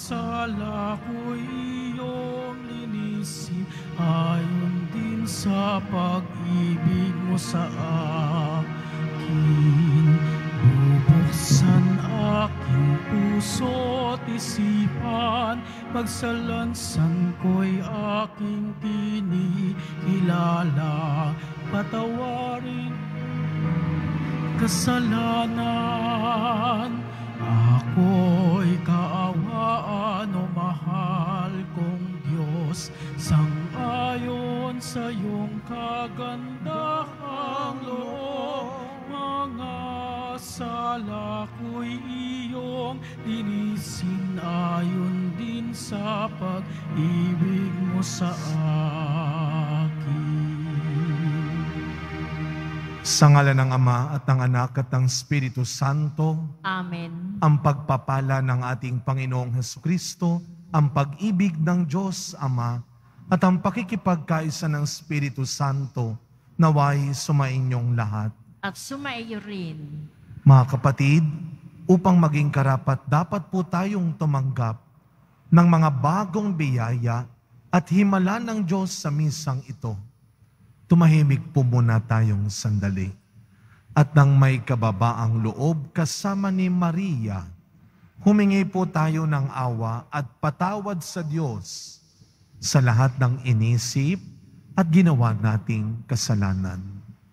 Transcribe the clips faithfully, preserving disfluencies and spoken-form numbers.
sala ko'y iyong linisin, ayon din sa pag-ibig mo sa akin. Bubuksan aking puso't isipan, pagsalansan ko'y aking kinikilala. Patawarin kasalanan, ako'y kaawaan o mahal kong Diyos. Sang-ayon sa iyong kagandahang loob, mga sala ko'y iyong linisin, ayon din sa pag-ibig mo sa akin. Sa ngalan ng Ama at ng Anak at ng Espiritu Santo. Amen. Ang pagpapala ng ating Panginoong Hesukristo, ang pag-ibig ng Diyos Ama, at ang pakikipagkaisa ng Espiritu Santo, naway sumainyong lahat. At sumaiyo rin. Mga kapatid, upang maging karapat, dapat po tayong tumanggap ng mga bagong biyaya at himala ng Diyos sa misang ito. Tumahimik po muna tayong sandali. At nang may kababaang loob kasama ni Maria, humingi po tayo ng awa at patawad sa Diyos sa lahat ng inisip at ginawa nating kasalanan.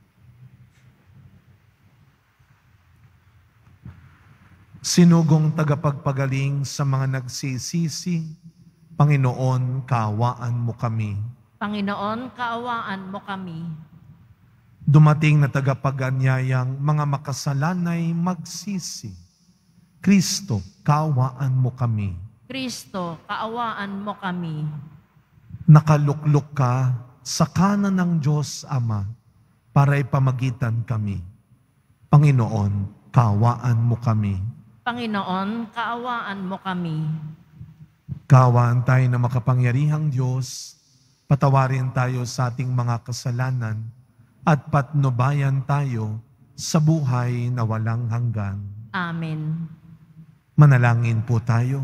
Sinugong tagapagpagaling sa mga nagsisisi, Panginoon, kaawaan mo kami. Panginoon, kaawaan mo kami. Dumating na tagapaganyayang mga makasalanay magsisi. Kristo, kaawaan mo kami. Kristo, kaawaan mo kami. Nakaluklok ka sa kanan ng Diyos Ama para ipamagitan kami. Panginoon, kaawaan mo kami. Panginoon, kaawaan mo kami. Kaawaan tayo na makapangyarihang Diyos, patawarin tayo sa ating mga kasalanan at patnubayan tayo sa buhay na walang hanggan. Amen. Manalangin po tayo.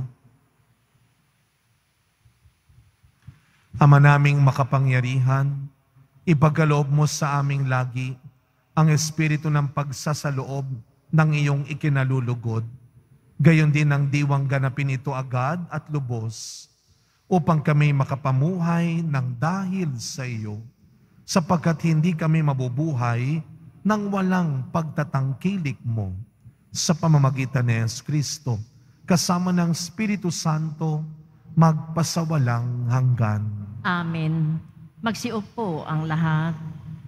Ama naming makapangyarihan, ipagkaloob mo sa aming lagi ang espiritu ng pagsasaloob ng iyong ikinalulugod. Gayon din ang diwang ganapin ito agad at lubos, upang kami makapamuhay ng dahil sa iyo, sapagkat hindi kami mabubuhay nang walang pagtatangkilik mo sa pamamagitan ni Yesu Kristo, kasama ng Espiritu Santo, magpasawalang hanggan. Amen. Magsiupo ang lahat.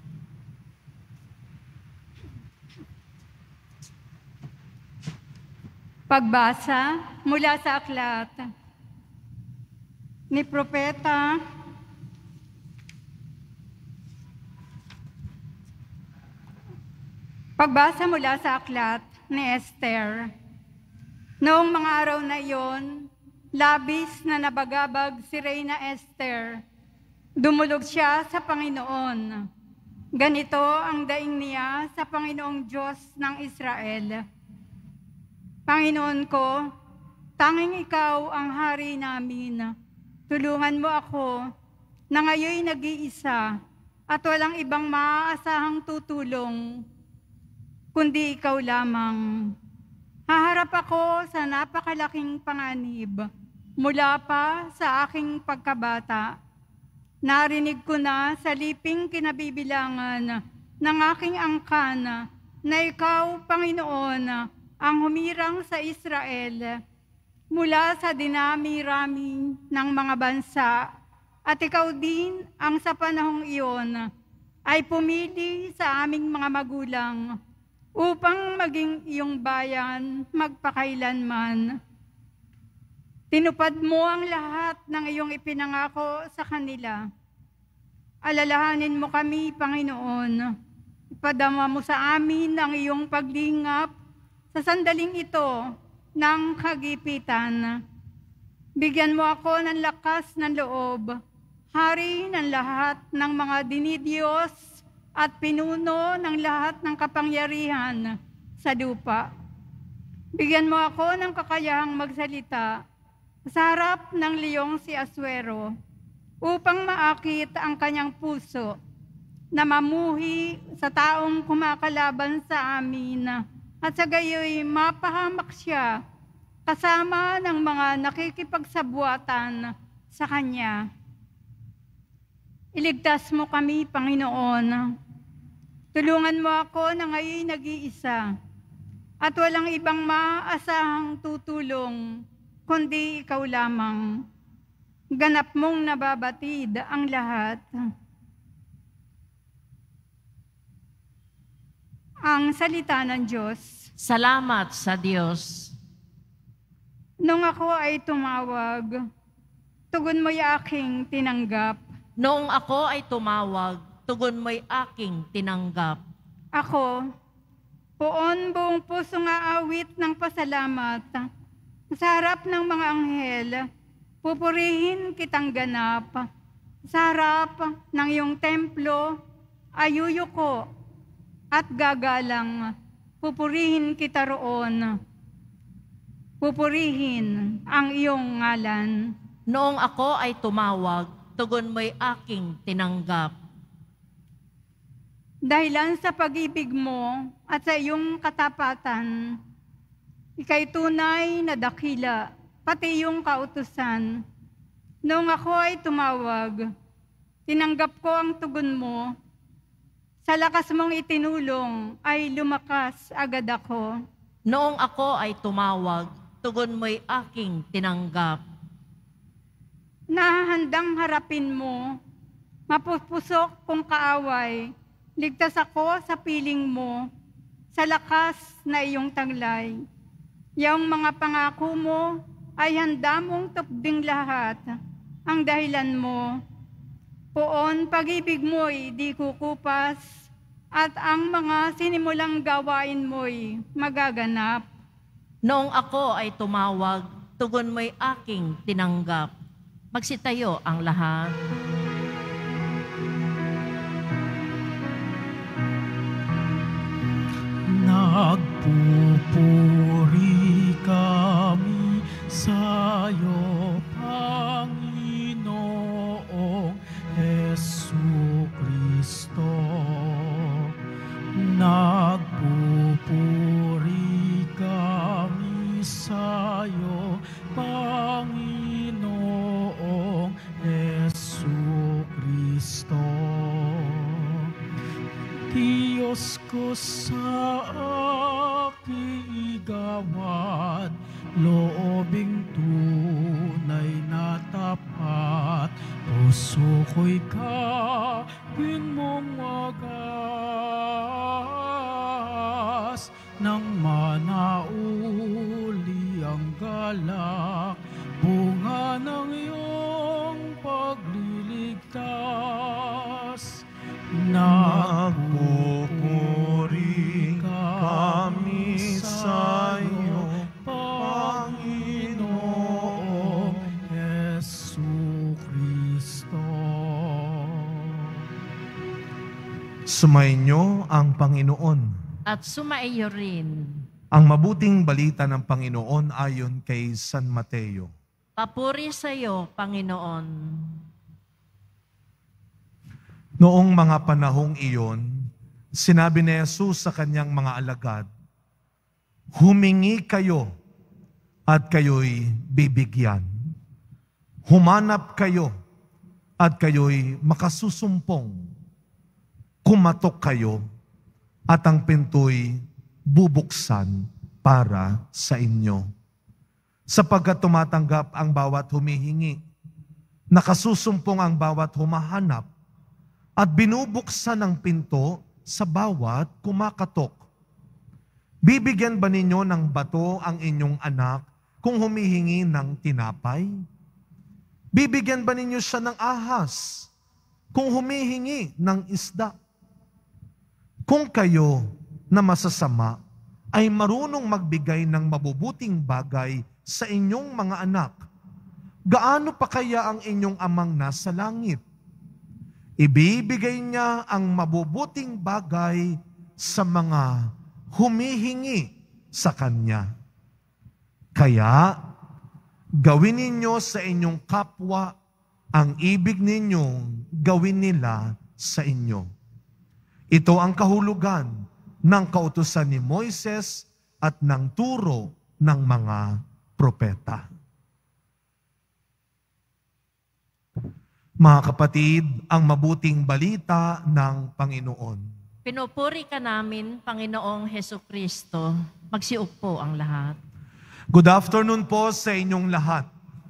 Pagbasa mula sa aklat ni Propeta Pagbasa mula sa aklat ni Esther. Noong mga araw na iyon, labis na nabagabag si Reyna Esther. Dumulog siya sa Panginoon. Ganito ang daing niya sa Panginoong Diyos ng Israel. Panginoon ko, tanging ikaw ang hari namin. Tulungan mo ako na ngayoy nag-iisa at walang ibang maaasahang tutulong, kundi ikaw lamang. Haharap ako sa napakalaking panganib mula pa sa aking pagkabata. Narinig ko na sa liping kinabibilangan ng aking angkan na ikaw, Panginoon, ang humirang sa Israel mula sa dinami-rami ng mga bansa, at ikaw din ang sa panahong iyon ay pumili sa aming mga magulang upang maging iyong bayan magpakailanman. Tinupad mo ang lahat ng iyong ipinangako sa kanila. Alalahanin mo kami, Panginoon. Ipadama mo sa amin ang iyong paglingap sa sandaling ito ng kagipitan. Bigyan mo ako ng lakas ng loob, hari ng lahat ng mga dinidiyos at pinuno ng lahat ng kapangyarihan sa lupa. Bigyan mo ako ng kakayahang magsalita sa harap ng liyong si Asuero upang maakit ang kanyang puso na mamuhi sa taong kumakalaban sa amin at sa gayoy mapahamak siya kasama ng mga nakikipagsabuatan sa kanya. Iligtas mo kami, Panginoon. Tulungan mo ako na ngayon nag-iisa at walang ibang maaasahang tutulong kundi ikaw lamang. Ganap mong nababatid ang lahat. Ang salita ng Diyos. Salamat sa Diyos. Nung ako ay tumawag, tugon mo'y aking tinanggap. Noong ako ay tumawag, tugon mo'y aking tinanggap. Ako, poon buong puso nga awit ng pasalamat. Sa harap ng mga anghel, pupurihin kitang ganap. Sa harap ng iyong templo, ayuyuko at gagalang. Pupurihin kita roon. Pupurihin ang iyong ngalan. Noong ako ay tumawag, tugon mo'y aking tinanggap. Dahilan sa pag-ibig mo at sa iyong katapatan, ika'y tunay na dakila, pati iyong kautusan. Noong ako ay tumawag, tinanggap ko ang tugon mo. Sa lakas mong itinulong ay lumakas agad ako. Noong ako ay tumawag, tugon mo'y aking tinanggap. Nahahandang harapin mo, mapupusok kong kaaway, ligtas ako sa piling mo, sa lakas na iyong taglay. Yung mga pangako mo ay handa mong tupding lahat, ang dahilan mo. Poon pag-ibig mo'y di kukupas, at ang mga sinimulang gawain mo'y magaganap. Noong ako ay tumawag, tugon mo'y aking tinanggap. Magsitayo ang lahat. Nagpupuri kami sa'yo, Panginoong Jesucristo. Nagpupuri kami sa'yo, Panginoong Jesucristo. Diyos ko sa aking igawad, loobing tunay na tapat, puso ko'y kapin mong wagas, nang manauli ang galak, bunga ng iyong pagliligtas. Nagpupuri kami sa iyo, Panginoong Jesucristo. Sumainyo ang Panginoon. At sumaiyo rin. Ang mabuting balita ng Panginoon ayon kay San Mateo. Papuri sa iyo, Panginoon. Noong mga panahong iyon, sinabi ni Jesus sa kanyang mga alagad, humingi kayo at kayo'y bibigyan. Humanap kayo at kayo'y makasusumpong. Kumatok kayo at ang pinto'y bubuksan para sa inyo. Sapagkat tumatanggap ang bawat humihingi, nakasusumpong ang bawat humahanap, at binubuksan ang pinto sa bawat kumakatok. Bibigyan ba ninyo ng bato ang inyong anak kung humihingi ng tinapay? Bibigyan ba ninyo siya ng ahas kung humihingi ng isda? Kung kayo na masasama ay marunong magbigay ng mabubuting bagay sa inyong mga anak, gaano pa kaya ang inyong amang nasa langit? Ibibigay niya ang mabubuting bagay sa mga humihingi sa Kanya. Kaya, gawin ninyo sa inyong kapwa ang ibig ninyong gawin nila sa inyo. Ito ang kahulugan ng kautusan ni Moises at ng turo ng mga propeta. Mga kapatid, ang mabuting balita ng Panginoon. Pinupuri ka namin, Panginoong Hesukristo. Magsiupo ang lahat. Good afternoon po sa inyong lahat.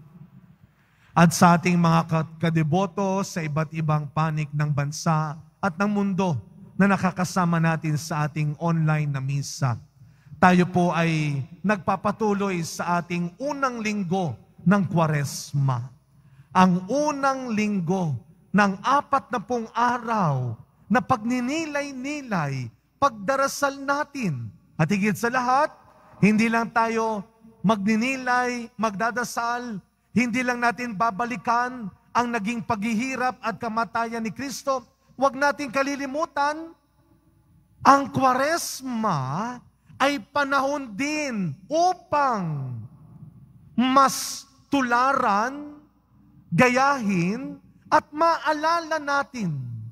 At sa ating mga kadeboto sa iba't ibang panig ng bansa at ng mundo na nakakasama natin sa ating online na misa. Tayo po ay nagpapatuloy sa ating unang linggo ng Kwaresma. Ang unang linggo ng apat na pong araw na pagninilay-nilay, pagdarasal natin. At higit sa lahat, hindi lang tayo magninilay, magdadasal, hindi lang natin babalikan ang naging paghihirap at kamatayan ni Kristo. Huwag natin kalilimutan, ang Kwaresma ay panahon din upang mas tularan, gayahin, at maalala natin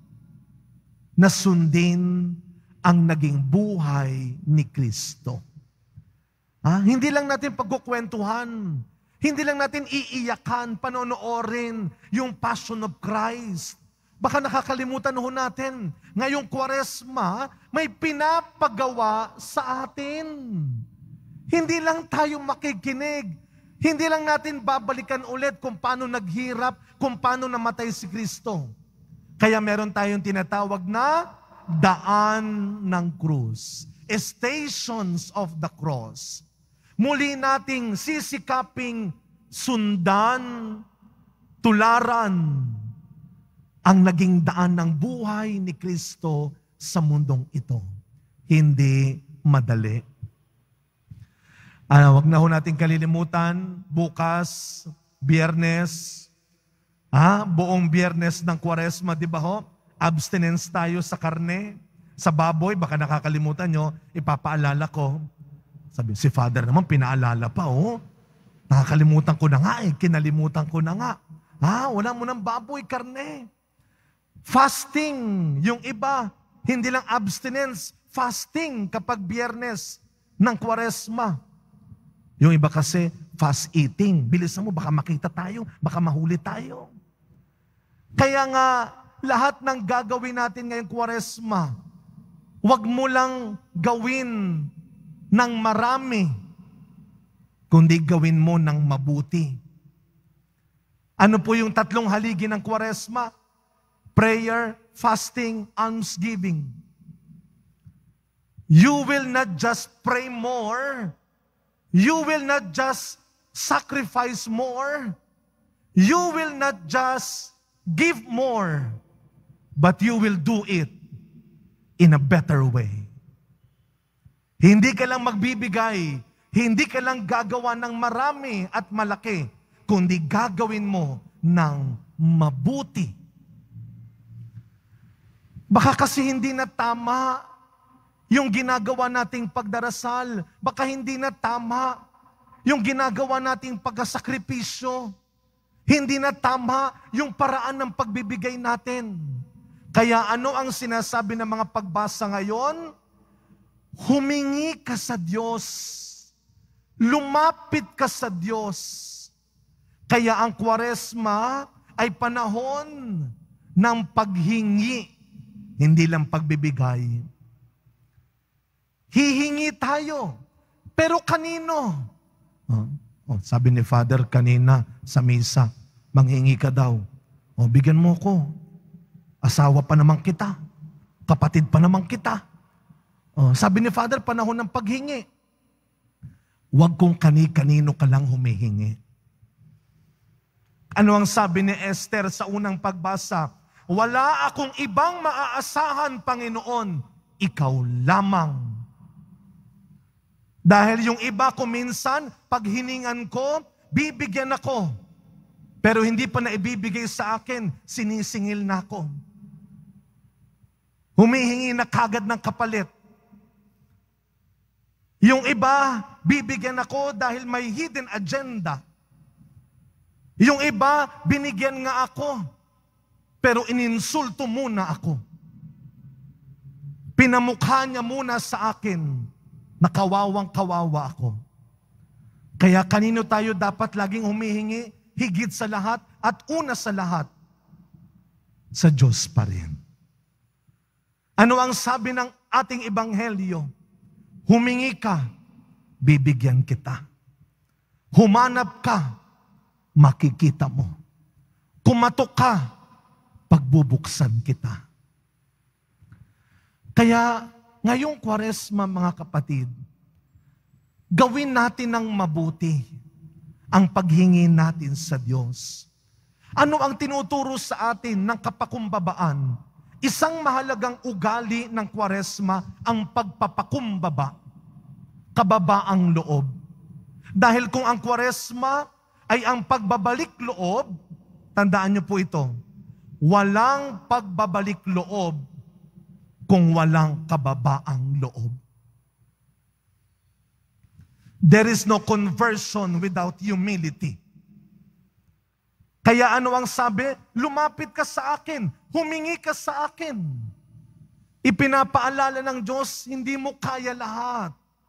na sundin ang naging buhay ni Kristo. Ha? Hindi lang natin pagkukwentuhan, hindi lang natin iiyakan, panonoorin yung Passion of Christ. Baka nakakalimutan ho natin, ngayong Kwaresma, may pinapagawa sa atin. Hindi lang tayo makikinig, hindi lang natin babalikan ulit kung paano naghirap, kung paano namatay si Kristo. Kaya meron tayong tinatawag na daan ng krus. Stations of the cross. Muli nating sisikaping sundan, tularan ang naging daan ng buhay ni Kristo sa mundong ito. Hindi madali. Ah, wag na ho natin kalilimutan, bukas, Biyernes, ah, buong Biyernes ng Kwaresma, di ba ho? Abstinence tayo sa karne, sa baboy, baka nakakalimutan nyo, ipapaalala ko. Sabi, si Father naman, pinaalala pa, oh. Nakakalimutan ko na nga eh, kinalimutan ko na nga. Ah, wala mo ng baboy, karne. Fasting, yung iba, hindi lang abstinence, fasting kapag Biyernes ng Kwaresma. Yung iba kasi, fast eating. Bilisan mo, baka makita tayo, baka mahuli tayo. Kaya nga, lahat ng gagawin natin ngayong Kwaresma, huwag mo lang gawin ng marami, kundi gawin mo ng mabuti. Ano po yung tatlong haligi ng Kwaresma? Prayer, fasting, almsgiving. You will not just pray more, you will not just sacrifice more. You will not just give more. But you will do it in a better way. Hindi ka lang magbibigay. Hindi ka lang gagawa ng marami at malaki. Kundi gagawin mo ng mabuti. Baka kasi hindi na tama yung ginagawa nating pagdarasal, baka hindi na tama yung ginagawa nating pagkasakripisyo, hindi na tama yung paraan ng pagbibigay natin. Kaya ano ang sinasabi ng mga pagbasa ngayon? Humingi ka sa Diyos, lumapit ka sa Diyos. Kaya ang Kwaresma ay panahon ng paghingi, hindi lang pagbibigay. Hihingi tayo. Pero kanino? Oh, oh, sabi ni Father kanina sa misa, manghingi ka daw. Oh, bigyan mo ko. Asawa pa naman kita. Kapatid pa naman kita. Oh, sabi ni Father, panahon ng paghingi. Huwag kung kani-kanino ka lang humihingi. Ano ang sabi ni Esther sa unang pagbasa? Wala akong ibang maaasahan, Panginoon. Ikaw lamang. Dahil yung iba ko minsan, pag hiningan ko, bibigyan ako. Pero hindi pa na ibibigay sa akin, sinisingil na ako. Humihingi na kagad ng kapalit. Yung iba, bibigyan ako dahil may hidden agenda. Yung iba, binigyan nga ako, pero ininsulto muna ako. Pinamukha niya muna sa akin na kawawang kawawa ako. Kaya kanino tayo dapat laging humihingi? Higit sa lahat at una sa lahat, sa Diyos pa rin. Ano ang sabi ng ating ebanghelyo? Humingi ka, bibigyan kita. Humanap ka, makikita mo. Kumatok ka, pagbubuksan kita. Kaya ngayong Kwaresma, mga kapatid, gawin natin ng mabuti ang paghingi natin sa Diyos. Ano ang tinuturo sa atin ng kapakumbabaan? Isang mahalagang ugali ng Kwaresma ang pagpapakumbaba, kababaang loob. Dahil kung ang Kwaresma ay ang pagbabalik loob, tandaan niyo po ito, walang pagbabalik loob kung walang kababaang loob. There is no conversion without humility. Kaya ano ang sabi? Lumapit ka sa akin, humingi ka sa akin. Ipinapaalala ng Diyos, hindi mo kaya lahat.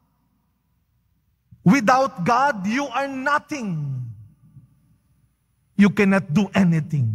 Without God, you are nothing. You cannot do anything.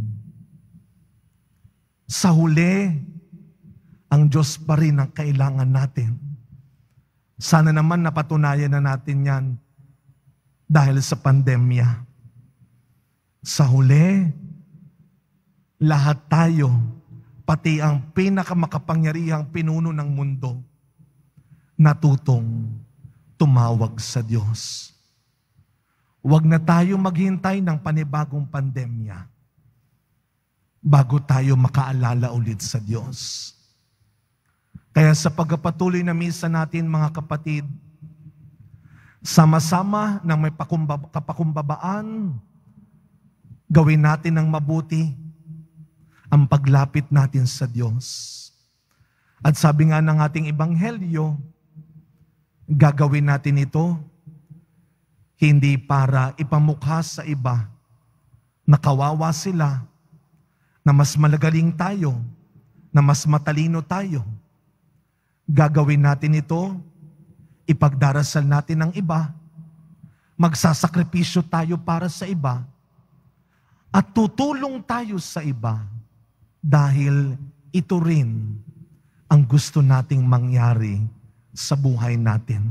Sa huli, ang Diyos pa rin ang kailangan natin. Sana naman napatunayan na natin yan dahil sa pandemya. Sa huli, lahat tayo, pati ang pinakamakapangyarihang pinuno ng mundo, natutong tumawag sa Diyos. Huwag na tayo maghintay ng panibagong pandemya bago tayo makaalala ulit sa Diyos. Kaya sa pagpatuloy na misa natin, mga kapatid, sama-sama ng may pakumbab- kapakumbabaan, gawin natin ng mabuti ang paglapit natin sa Diyos. At sabi nga ng ating ebanghelyo, gagawin natin ito hindi para ipamukha sa iba na kawawa sila, na mas malagaling tayo, na mas matalino tayo. Gagawin natin ito, ipagdarasal natin ang iba, magsasakripisyo tayo para sa iba, at tutulong tayo sa iba dahil ito rin ang gusto nating mangyari sa buhay natin.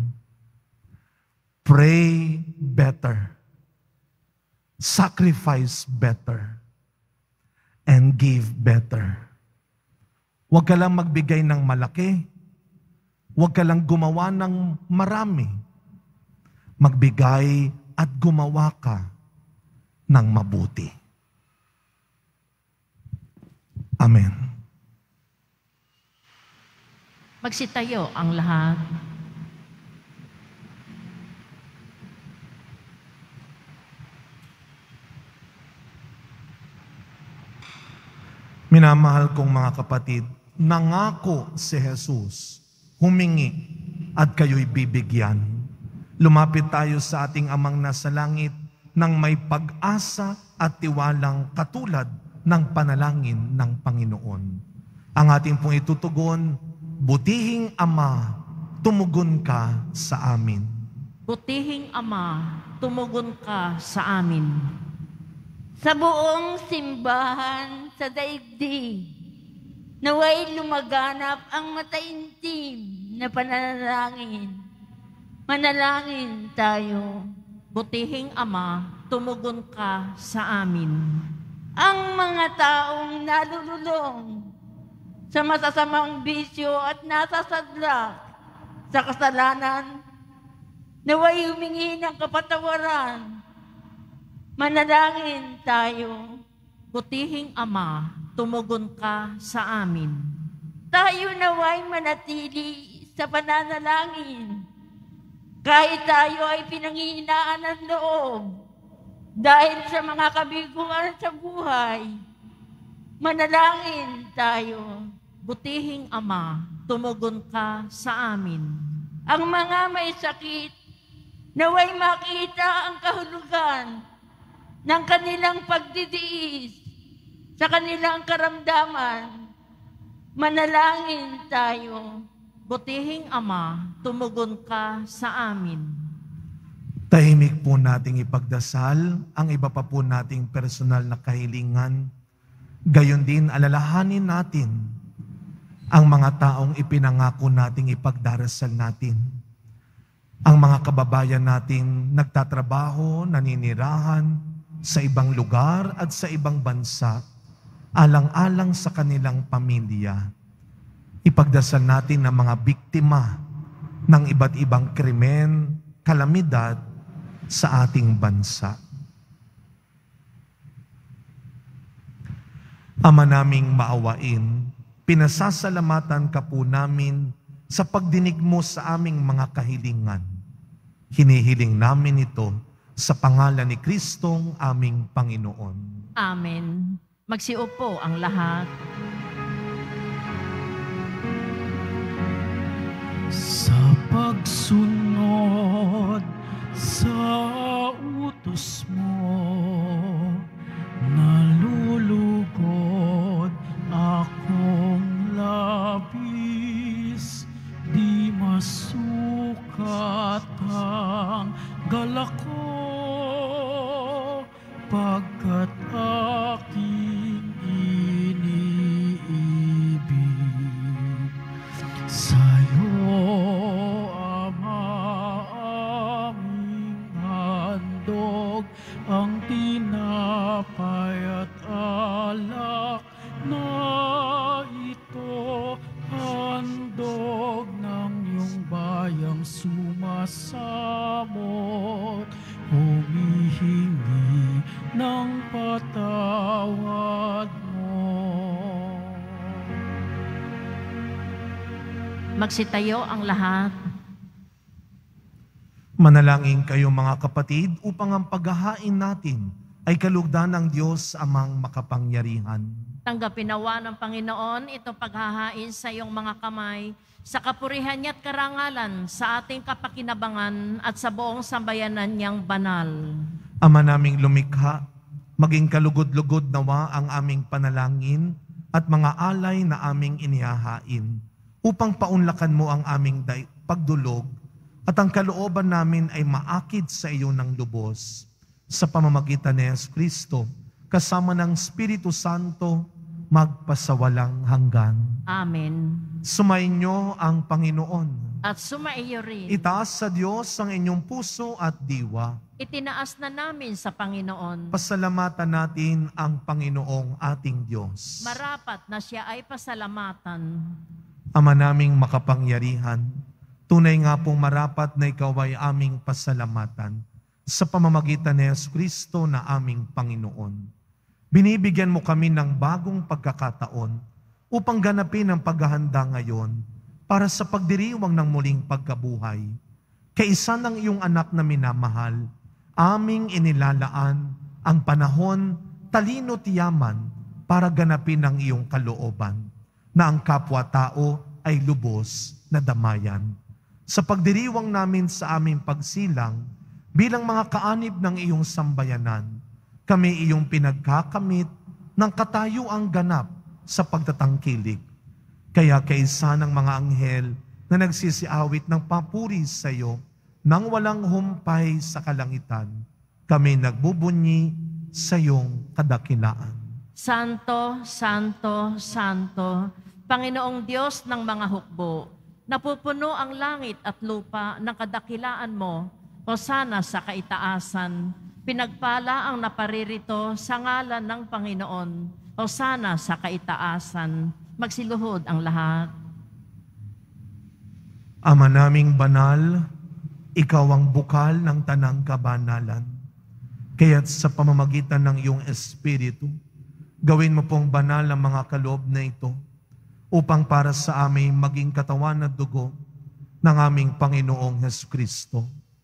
Pray better, sacrifice better, and give better. Huwag ka lang magbigay ng malaki, huwag ka lang gumawa ng marami. Magbigay at gumawa ka ng mabuti. Amen. Magsitayo ang lahat. Minamahal kong mga kapatid, nangako si Jesus, humingi at kayo'y bibigyan. Lumapit tayo sa ating Amang nasa langit nang may pag-asa at tiwalang katulad ng panalangin ng Panginoon. Ang ating pong itutugon, butihing Ama, tumugon ka sa amin. Butihing Ama, tumugon ka sa amin. Sa buong simbahan sa daigdig, naway lumaganap ang mataimtim na pananalangin. Manalangin tayo. Butihing Ama, tumugon ka sa amin. Ang mga taong nalululong sa masasamang bisyo at nasasadlak sa kasalanan, naway humingi ng kapatawaran. Manalangin tayo. Butihing Ama, tumugon ka sa amin. Tayo naway manatili sa pananalangin. Kahit tayo ay pinanghihinaan ng loob dahil sa mga kabiguan sa buhay, manalangin tayo. Butihing Ama, tumugon ka sa amin. Ang mga may sakit, naway makita ang kahulugan ng kanilang pagditiis sa kanilang karamdaman. Manalangin tayo. Butihing Ama, tumugon ka sa amin. Tahimik po nating ipagdasal ang iba pa po nating personal na kahilingan. Gayon din alalahanin natin ang mga taong ipinangako nating ipagdarasal natin. Ang mga kababayan nating nagtatrabaho, naninirahan sa ibang lugar at sa ibang bansa, alang-alang sa kanilang pamilya. Ipagdasal natin ang mga biktima ng iba't ibang krimen, kalamidad sa ating bansa. Ama naming maawain, pinasasalamatan ka po namin sa pagdinig mo sa aming mga kahilingan. Hinihiling namin ito sa pangalan ni Kristong aming Panginoon. Amen. Magsiupo ang lahat. Sa pagsunod sa utos mo, nalulugod akong labis, di masukat ang galak ko, pagkat aking iniibig. Sa'yo, Ama, aming handog ang tinapay at alak na ito, handog ng iyong bayang sumasamot, humihingi ng patawad mo. Magsitayo ang lahat. Manalangin kayo mga kapatid upang ang paghahain natin ay kalugdan ng Diyos amang makapangyarihan. Tanggapin nawa ng Panginoon ito paghahain sa iyong mga kamay, sa kapurihan niya at karangalan, sa ating kapakinabangan at sa buong sambayanan niyang banal. Ama naming lumikha, maging kalugod-lugod nawa ang aming panalangin at mga alay na aming inihahain, upang paunlakan mo ang aming day- pagdulog at ang kalooban namin ay maakid sa iyo ng lubos. Sa pamamagitan ni Yesu Kristo, kasama ng Espiritu Santo, magpasawalang hanggan. Amen. Sumainyo ang Panginoon. At sumaiyo rin. Itaas sa Diyos ang inyong puso at diwa. Itinaas na namin sa Panginoon. Pasalamatan natin ang Panginoong ating Diyos. Marapat na siya ay pasalamatan. Ama naming makapangyarihan, tunay nga pong marapat na ikaw ay aming pasalamatan sa pamamagitan ni Yesu Kristo na aming Panginoon. Binibigyan mo kami ng bagong pagkakataon upang ganapin ang paghahanda ngayon para sa pagdiriwang ng muling pagkabuhay. Kaisa ng iyong anak na minamahal, aming inilalaan ang panahon, talino tiyaman para ganapin ang iyong kalooban, na ang kapwa-tao ay lubos na damayan. Sa pagdiriwang namin sa aming pagsilang, bilang mga kaanib ng iyong sambayanan, kami iyong pinagkakamit ng katayuang ganap sa pagtatangkilik. Kaya kaisa ng mga anghel na nagsisiawit ng papuri sa iyo, nang walang humpay sa kalangitan, kami nagbubunyi sa iyong kadakilaan. Santo, Santo, Santo, Panginoong Diyos ng mga hukbo, napupuno ang langit at lupa ng kadakilaan mo, hosana sa kaitaasan, pinagpala ang naparirito sa ngalan ng Panginoon, hosana sa kaitaasan, magsiluhod ang lahat. Ama naming banal, ikaw ang bukal ng tanang kabanalan. Kaya't sa pamamagitan ng iyong Espiritu, gawin mo pong banal ang mga kaloob na ito upang para sa amin maging katawan at dugo ng aming Panginoong Hesus Kristo.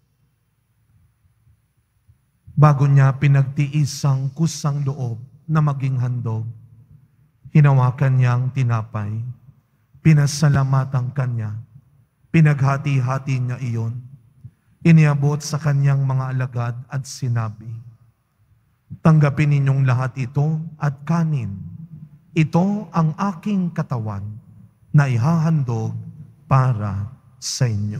Bago niya pinagtiis ang kusang loob na maging handog, hinawakan niya ang tinapay, pinasalamatan kanya, pinaghati-hati niya iyon, iniabot sa kanyang mga alagad at sinabi, Tanggapin ninyong lahat ito at kanin. Ito ang aking katawan na ihahandog para sa inyo.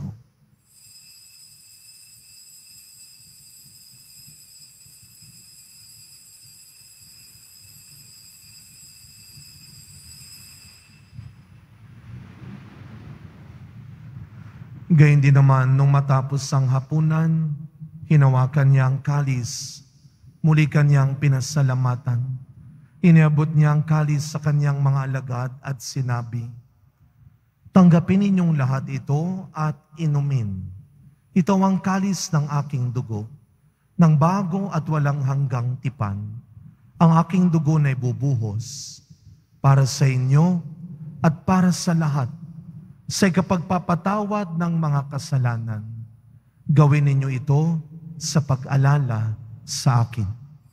Gayun din naman, nung matapos ang hapunan, hinawakan niya ang kalis, muli kanyang pinasalamatan. Iniabot niya ang kalis sa kanyang mga alagad at sinabi, tanggapin ninyong lahat ito at inumin. Ito ang kalis ng aking dugo, ng bago at walang hanggang tipan. Ang aking dugo na ibubuhos para sa inyo at para sa lahat, sa ikapagpapatawad ng mga kasalanan. Gawin ninyo ito sa pag-alala sa akin.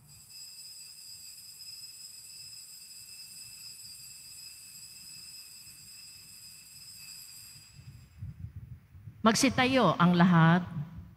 Magsitayo ang lahat.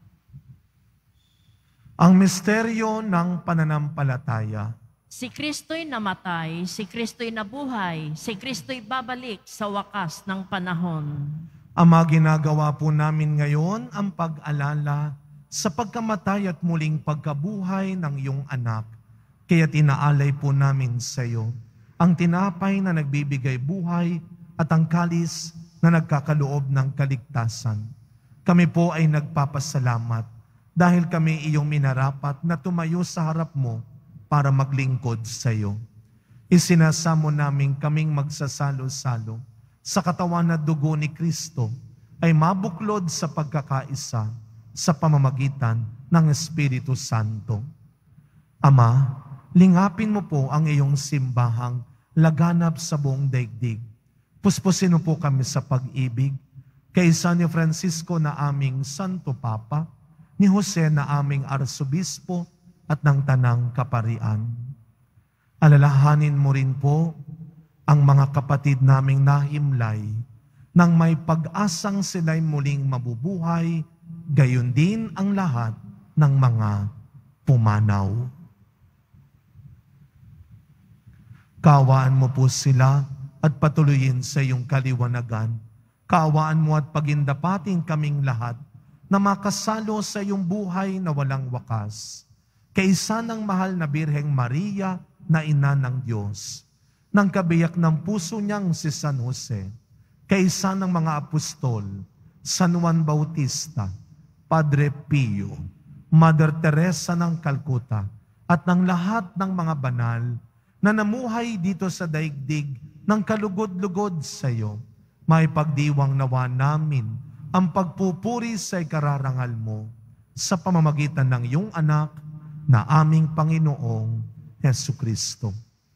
Ang misteryo ng pananampalataya. Si Kristo'y namatay, si Kristo'y nabuhay, si Kristo'y babalik sa wakas ng panahon. Ama, ginagawa po namin ngayon ang pag-alala sa pagkamatay at muling pagkabuhay ng iyong anak. Kaya tinaalay po namin sa iyo ang tinapay na nagbibigay buhay at ang kalis na nagkakaloob ng kaligtasan. Kami po ay nagpapasalamat dahil kami iyong minarapat na tumayo sa harap mo para maglingkod sa iyo. Isinasamo namin kaming magsasalo-salo sa katawan at dugo ni Kristo ay mabuklod sa pagkakaisa sa pamamagitan ng Espiritu Santo. Ama, lingapin mo po ang iyong simbahang laganap sa buong daigdig. Puspusin mo po kami sa pag-ibig kay San Francisco na aming Santo Papa, ni Jose na aming Arsobispo at ng Tanang Kaparian. Alalahanin mo rin po ang mga kapatid naming nahimlay nang may pag-asang sila'y muling mabubuhay, gayon din ang lahat ng mga pumanaw. Kaawaan mo po sila at patuloyin sa iyong kaliwanagan. Kaawaan mo at pagindapating kaming lahat na makasalo sa iyong buhay na walang wakas. Kaisa ng mahal na Birheng Maria na ina ng Diyos, ng kabiyak ng puso niyang si San Jose, kaisa ng mga apostol, San Juan Bautista, Padre Pio, Mother Teresa ng Calcutta, at ng lahat ng mga banal na namuhay dito sa daigdig ng kalugod-lugod sa iyo, may pagdiwang nawa namin ang pagpupuri sa ikararangal mo sa pamamagitan ng iyong anak na aming Panginoong Hesukristo.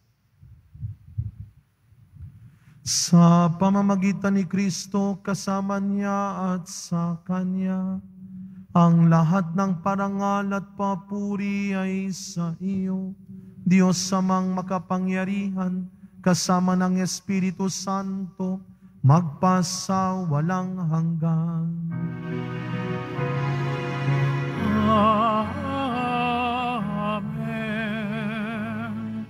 Sa pamamagitan ni Kristo, kasama niya at sa Kanya, ang lahat ng parangal at papuri ay sa iyo, Diyos Amang makapangyarihan, kasama ng Espiritu Santo, magpasa walang hanggan. Amen.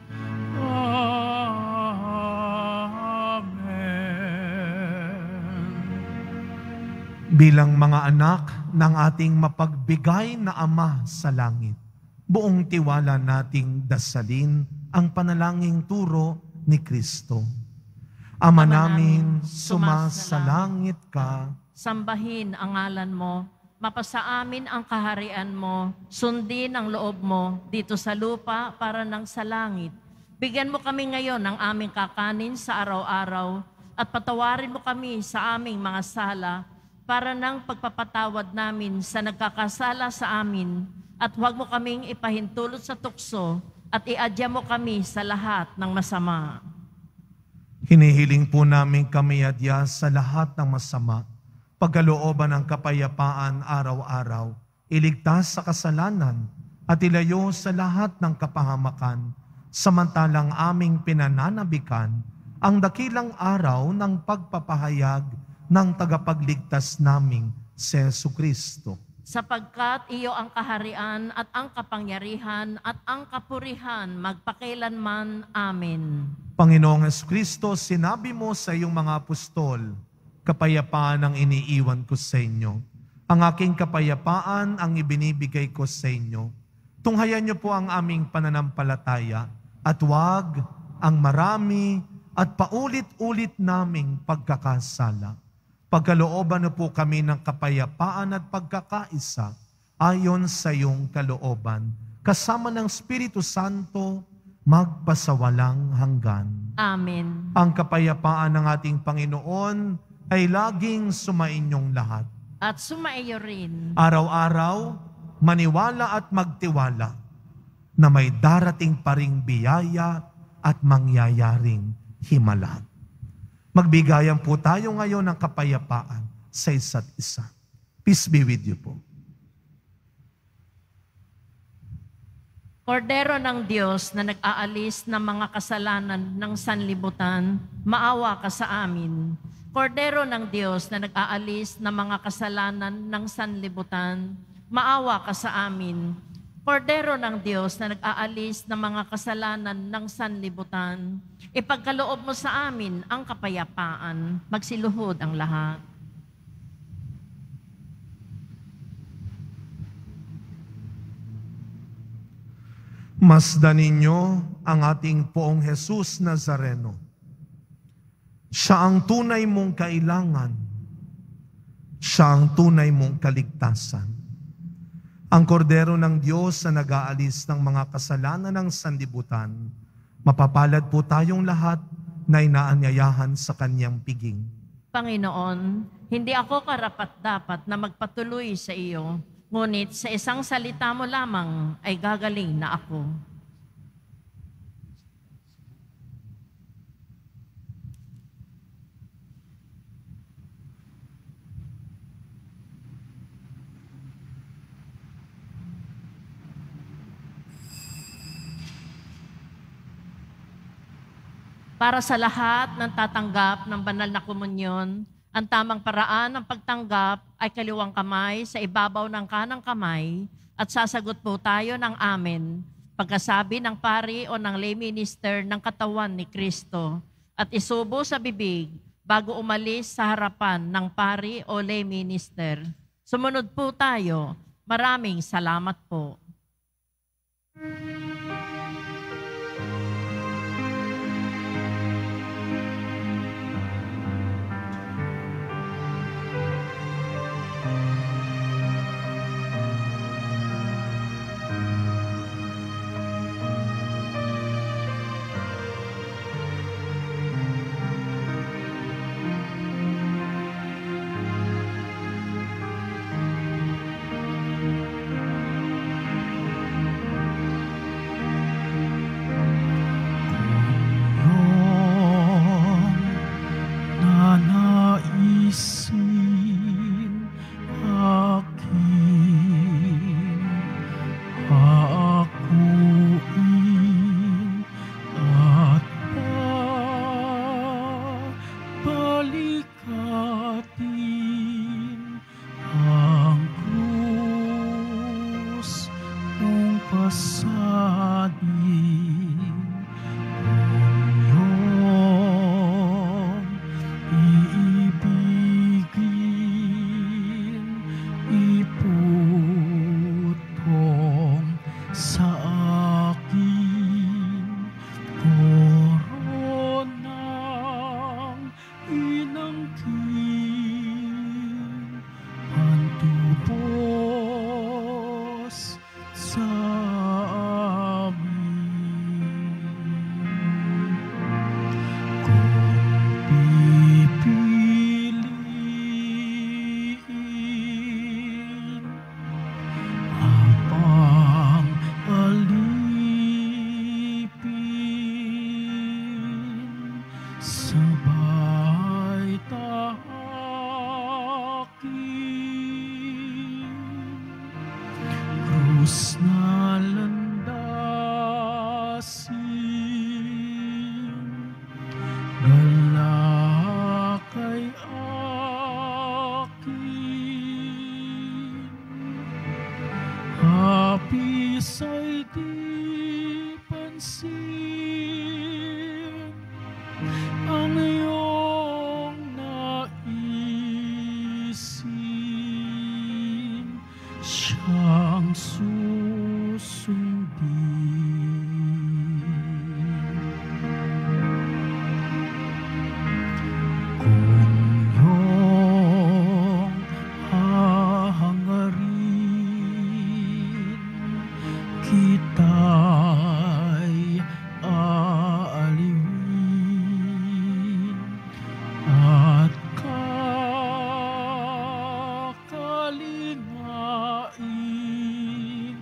Amen. Bilang mga anak ng ating mapagbigay na Ama sa langit, buong tiwala nating dasalin ang panalangin turo ni Kristo. Ama namin, sumasalangit ka. Sambahin ang ngalan mo, mapasa amin ang kaharian mo, sundin ang loob mo dito sa lupa para nang sa langit. Bigyan mo kami ngayon ng aming kakanin sa araw-araw at patawarin mo kami sa aming mga sala para nang pagpapatawad namin sa nagkakasala sa amin at huwag mo kaming ipahintulot sa tukso at iadya mo kami sa lahat ng masama. Hinihiling po namin kami adya sa lahat ng masama, pagkalooban ng kapayapaan araw-araw, iligtas sa kasalanan at ilayo sa lahat ng kapahamakan, samantalang aming pinananabikan ang dakilang araw ng pagpapahayag ng tagapagligtas naming si Jesucristo. sapagkat iyo ang kaharian at ang kapangyarihan at ang kapurihan magpakailanman. Amen. Panginoong Kristo, sinabi mo sa iyong mga apostol, kapayapaan ang iniiwan ko sa inyo. Ang aking kapayapaan ang ibinibigay ko sa inyo. Tunghayan niyo po ang aming pananampalataya at huwag ang marami at paulit-ulit naming pagkakasala. Pagkalooban na po kami ng kapayapaan at pagkakaisa ayon sa iyong kalooban, kasama ng Espiritu Santo, magpasawalang hanggan. Amen. Ang kapayapaan ng ating Panginoon ay laging sumainyong lahat. At sumaiyo rin. Araw-araw, maniwala at magtiwala na may darating pa ring biyaya at mangyayaring himala. Magbigayan po tayo ngayon ng kapayapaan sa isa't isa. Peace be with you po. Kordero ng Diyos na nag-aalis ng mga kasalanan ng sanlibutan, maawa ka sa amin. Kordero ng Diyos na nag-aalis ng mga kasalanan ng sanlibutan, maawa ka sa amin. Kordero ng Diyos na nag-aalis ng mga kasalanan ng sanlibutan, ipagkaloob mo sa amin ang kapayapaan. Magsiluhod ang lahat. Masdan ninyo ang ating Poong Jesus Nazareno. Siya ang tunay mong kailangan. Siya ang tunay mong kaligtasan. Ang kordero ng Diyos na nag-aalis ng mga kasalanan ng sanlibutan, mapapalad po tayong lahat na inaanyayahan sa kanyang piging. Panginoon, hindi ako karapat-dapat na magpatuloy sa iyo, ngunit sa isang salita mo lamang ay gagaling na ako. Para sa lahat ng tatanggap ng banal na komunyon, ang tamang paraan ng pagtanggap ay kaliwang kamay sa ibabaw ng kanang kamay at sasagot po tayo ng amen pagkasabi ng pari o ng lay minister ng katawan ni Kristo at isubo sa bibig bago umalis sa harapan ng pari o lay minister. Sumunod po tayo. Maraming salamat po. Krus na hapis ay di pansin ang iyong naisin, siyang susundin. Kung iyong hahangarin, kita'y aaliwin at kakalingain,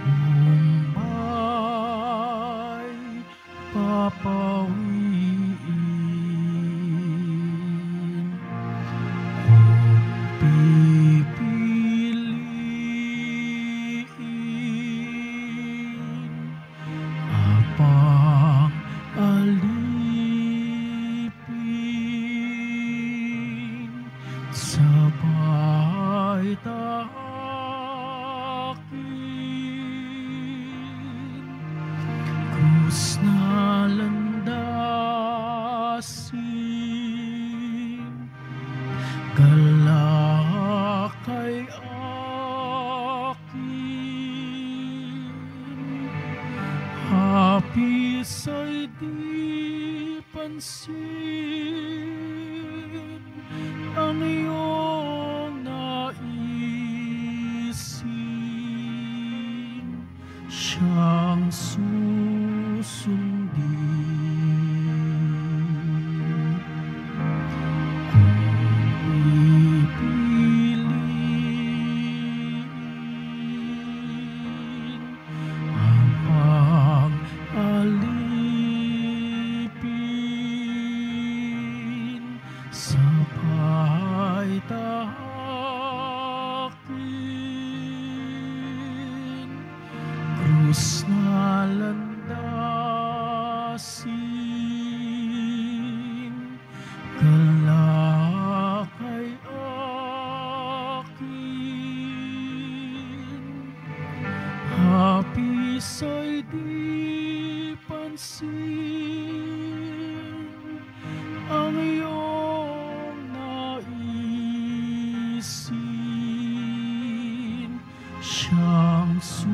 umay papawiin. Kung pipiliin apang alipin, sabay tahakin, krus na landasin, galakay akin. Hapis ay di pansin ang iyong naisin, siyang susundin. Kung pipiliin apang alipin, sabay tahakin, krus na landasin, galakay akin. Hapis ay di pansin ang iyong naisin, siyang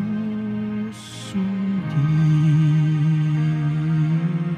susundin.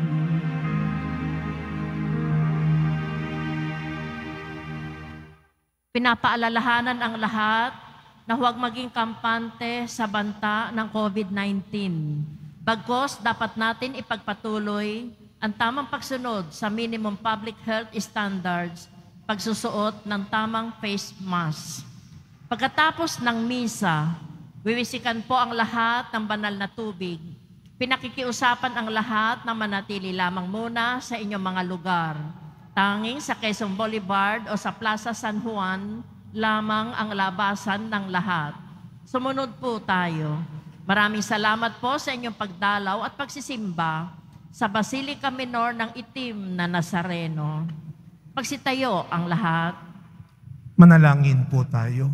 Pinapaalalahanan ang lahat na huwag maging kampante sa banta ng COVID nineteen. Bagkus, dapat natin ipagpatuloy ang tamang pagsunod sa minimum public health standards, pagsusuot ng tamang face mask. Pagkatapos ng misa, wiwisikan po ang lahat ng banal na tubig. Pinakikiusapan ang lahat na manatili lamang muna sa inyong mga lugar. Tanging sa Quezon Boulevard o sa Plaza San Juan, lamang ang labasan ng lahat. Sumunod po tayo. Maraming salamat po sa inyong pagdalaw at pagsisimba sa Basilica Minor ng Itim na Nazareno. Pagsitayo ang lahat. Manalangin po tayo.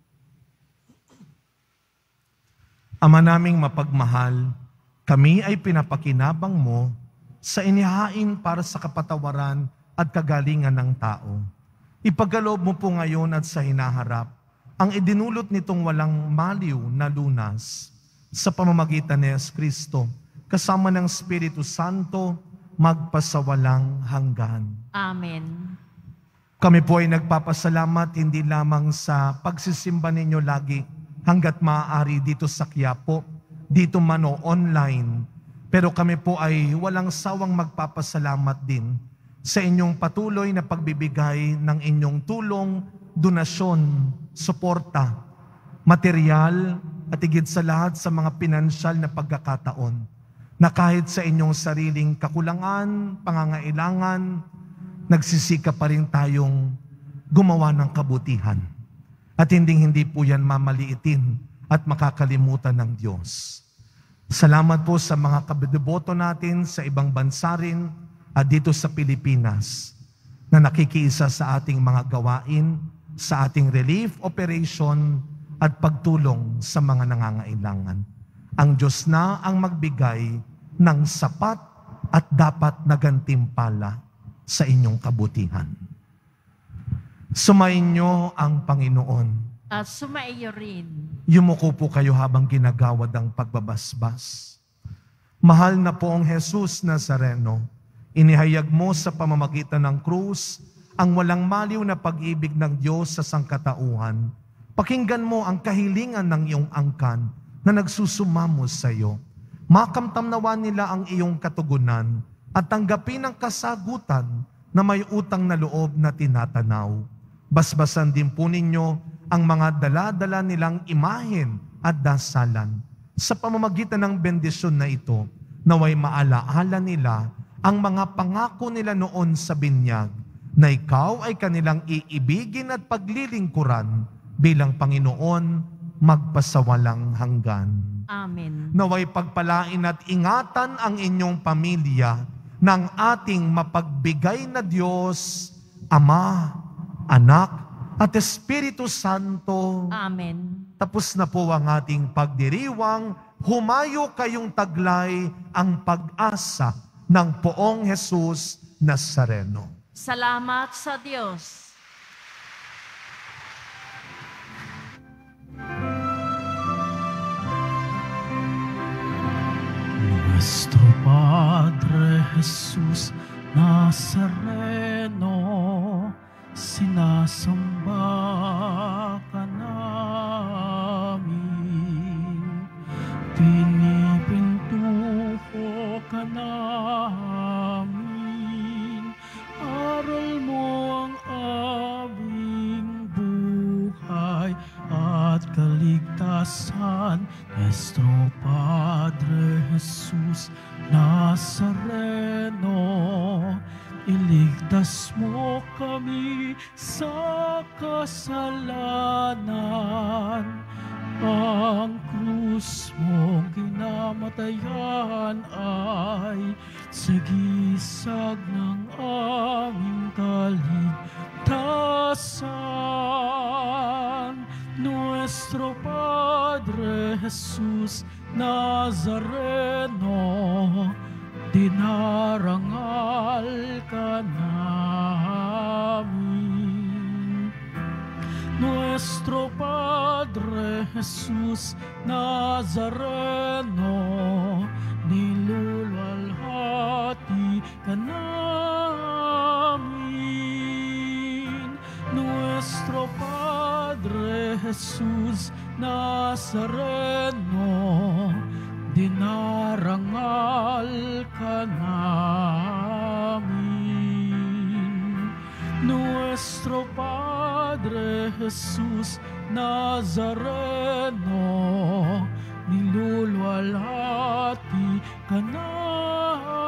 Ama naming mapagmahal, kami ay pinapakinabang mo sa inihain para sa kapatawaran at kagalingan ng tao. Ipagkaloob mo po ngayon at sa hinaharap ang idinulot nitong walang maliw na lunas sa pamamagitan ni Jesucristo kasama ng Espiritu Santo magpasawalang hanggan. Amen. Kami po ay nagpapasalamat hindi lamang sa pagsisimba ninyo lagi hanggat maaari dito sa Quiapo, dito man o online, pero kami po ay walang sawang magpapasalamat din sa inyong patuloy na pagbibigay ng inyong tulong, donasyon, suporta, material, at higit sa lahat sa mga pinansyal na pagkakataon na kahit sa inyong sariling kakulangan, pangangailangan, nagsisika pa rin tayong gumawa ng kabutihan. At hindi-hindi po yan mamaliitin at makakalimutan ng Diyos. Salamat po sa mga kabideboto natin sa ibang bansa rin at dito sa Pilipinas na nakikiisa sa ating mga gawain, sa ating relief operation at pagtulong sa mga nangangailangan. Ang Diyos na ang magbigay ng sapat at dapat na gantimpala sa inyong kabutihan. Sumainyo ang Panginoon. At sumaiyo rin. Yumuko po kayo habang ginagawad ang pagbabasbas. Mahal na poong Jesus Nazareno, inihayag mo sa pamamagitan ng krus ang walang maliw na pag-ibig ng Diyos sa sangkatauhan. Pakinggan mo ang kahilingan ng iyong angkan na nagsusumamo sa iyo. Makamtamnawa nila ang iyong katugunan at tanggapin ang kasagutan na may utang na loob na tinatanaw. Basbasan din po ninyo ang mga dala-dala nilang imahen at dasalan. Sa pamamagitan ng bendisyon na ito, naway maalaala nila ang mga pangako nila noon sa binyag na ikaw ay kanilang iibigin at paglilingkuran bilang Panginoon magpasawalang hanggan. Amen. Naway pagpalain at ingatan ang inyong pamilya ng ating mapagbigay na Diyos, Ama, Anak, at Espiritu Santo. Amen. Tapos na po ang ating pagdiriwang, humayo kayong taglay ang pag-asa ng poong Jesus Nazareno. Salamat sa Diyos. Nuestro Padre Jesus Nazareno, sinasamba ka namin, pinipintuho ka namin, aral mo ang aming buhay at kaligtasan. Nuestro Padre Jesus Nazareno, iligtas mo kami sa kasalanan. Ang krus mong kinamatayan ay sagisag ng aming kaligtasan. Nuestro Padre Jesus Nazareno, dinarangal ka namin. Nuestro Padre Jesus Nazareno, niluluwalhati ka namin. Nuestro Padre Jesus Nazareno, dinarangal ka namin. Nuestro Padre Jesus Nazareno, niluluwalhati ka namin.